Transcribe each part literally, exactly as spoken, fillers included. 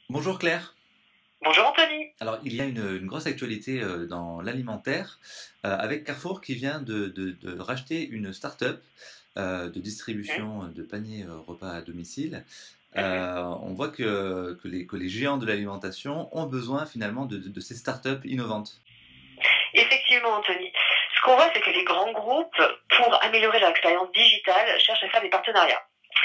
Bonjour Claire. Bonjour Anthony. Alors il y a une, une grosse actualité euh, dans l'alimentaire euh, avec Carrefour qui vient de, de- de racheter une start-up euh, de Mhm, distribution de paniers euh, repas à domicile. mhm. Euh, on voit que, que les, que les géants de l'alimentation ont besoin finalement de, de- de ces start-up innovantes. Effectivement Anthony, ce qu'on voit c'est que les grands groupes, pour améliorer leur expérience digitale, cherchent à faire des partenariats.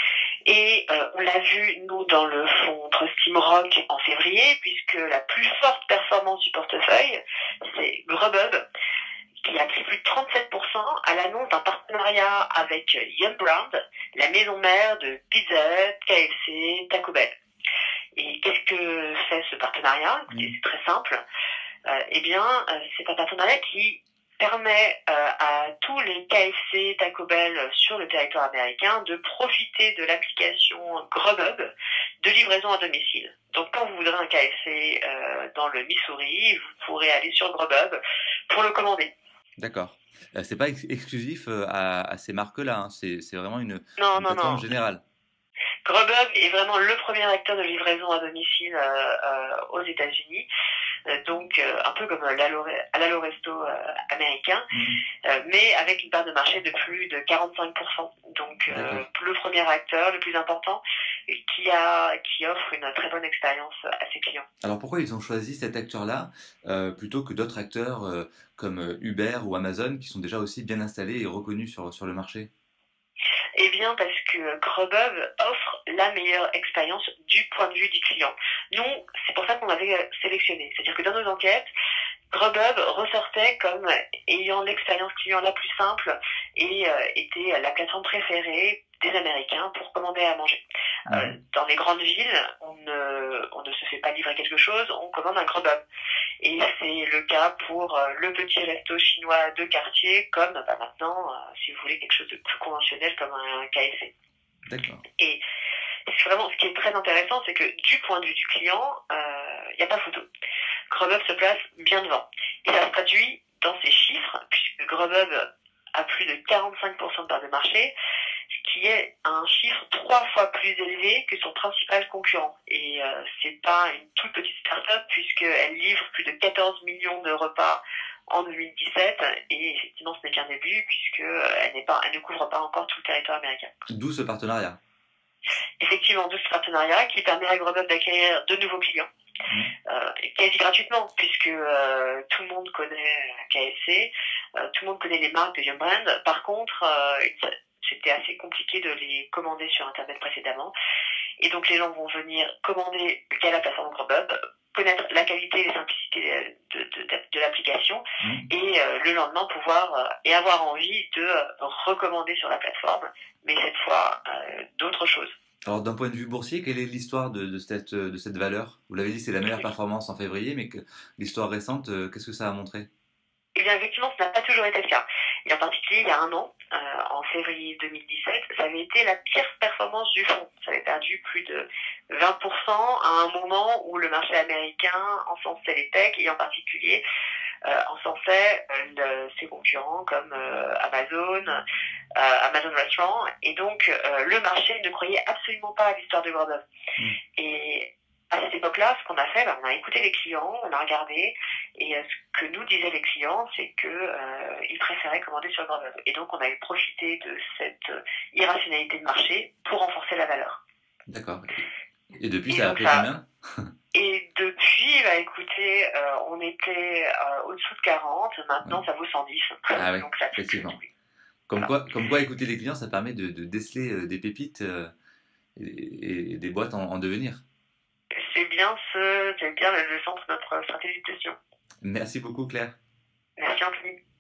Et euh, on l'a vu nous dans le fonds Trust Rock en février, puisque la plus forte performance du portefeuille, c'est Grubhub, qui a pris plus de trente-sept pour cent à l'annonce d'un partenariat avec Yum Brand, la maison mère de Pizza Hut, K F C, Taco Bell. Et qu'est-ce que fait ce partenariat? Écoutez, Mm. c'est très simple. Euh, eh bien, euh, c'est un partenariat qui permet euh, à tous les K F C, Taco Bell sur le territoire américain de profiter de l'application Grubhub de livraison à domicile. Donc, quand vous voudrez un K F C euh, dans le Missouri, vous pourrez aller sur Grubhub pour le commander. D'accord. Euh, c'est pas ex- exclusif euh, à, à ces marques-là, hein. C'est, c'est vraiment une, Non, une non, plateforme non. générale. Grubhub est vraiment le premier acteur de livraison à domicile euh, euh, aux États-Unis. Euh, donc euh, un peu comme l'Allo à l'Allo Resto euh, américain, Mm. euh, mais avec une part de marché de plus de quarante-cinq pour cent. Donc euh, D'accord. le premier acteur, le plus important, qui a qui offre une très bonne expérience à ses clients. Alors pourquoi ils ont choisi cet acteur-là euh, plutôt que d'autres acteurs euh, comme euh, Uber ou Amazon qui sont déjà aussi bien installés et reconnus sur, sur le marché? Eh bien parce que Grubhub offre la meilleure expérience du point de vue du client. Nous, c'est pour ça qu'on l'avait sélectionné. C'est-à-dire que dans nos enquêtes, Grubhub ressortait comme ayant l'expérience client la plus simple et euh, était la plateforme préférée des Américains pour commander à manger. Euh, Mhm. dans les grandes villes, on ne, on ne se fait pas livrer quelque chose, on commande un Grubhub. Et c'est le cas pour euh, le petit resto chinois de quartier, comme bah, maintenant, euh, si vous voulez quelque chose de plus conventionnel comme un K F C. D'accord. Et c'est vraiment ce qui est très intéressant, c'est que du point de vue du client, il n'y a pas photo. Grubhub se place bien devant. Et ça se traduit dans ses chiffres, puisque Grubhub a plus de quarante-cinq pour cent de part de marché, ce qui est un chiffre trois fois plus élevé que son principal concurrent. Et euh, c'est pas une toute petite start-up, puisqu'elle livre plus de quatorze millions de repas en deux mille dix-sept, et effectivement ce n'est qu'un début, puisqu'elle n'est pas, elle ne couvre pas encore tout le territoire américain. D'où ce partenariat. Effectivement, d'où ce partenariat qui permet à Grubhub d'acquérir de nouveaux clients Mhm. euh, quasi gratuitement, puisque euh, tout le monde connaît K F C, euh, tout le monde connaît les marques de Yum Brand. Par contre, euh, c'était assez compliqué de les commander sur Internet précédemment. Et donc les gens vont venir commander via la plateforme Grubhub, connaître la qualité et les simplicités de, de, de, de l'application, Mhm. et euh, le lendemain pouvoir euh, et avoir envie de euh, recommander sur la plateforme, mais cette fois euh, d'autres choses. Alors d'un point de vue boursier, quelle est l'histoire de, de cette, de cette valeur? Vous l'avez dit, c'est la meilleure Oui. performance en février, mais que l'histoire récente, euh, qu'est-ce que ça a montré? Eh bien, effectivement, ça n'a pas toujours été le cas. Et en particulier, il y a un an, euh, en février deux mille dix-sept, ça avait été la pire performance du fonds. Ça avait perdu plus de vingt pour cent à un moment où le marché américain encensait les techs et en particulier euh, encensait euh, ses concurrents comme euh, Amazon, euh, Amazon Restaurant. Et donc, euh, le marché ne croyait absolument pas à l'histoire de Grubhub. Mhm. Et à cette époque-là, ce qu'on a fait, ben, on a écouté les clients, on a regardé, et euh, ce que nous disaient les clients, c'est que euh, ils préféraient commander sur Grubhub. Et donc, on avait profité de cette euh, irrationalité de marché pour renforcer la valeur. D'accord. Et depuis, Et ça a donc pris ça. combien? Et depuis, bah écoutez, euh, on était euh, au-dessous de quarante, Ouais. maintenant ça vaut cent dix, Ah oui, donc ça triple. effectivement. Comme Voilà. quoi, comme quoi, écouter les clients, ça permet de, de déceler euh, des pépites euh, et, et des boîtes en, en devenir. C'est bien ce, c'est bien le centre de notre stratégie de gestion. Merci beaucoup, Claire. Merci Anthony.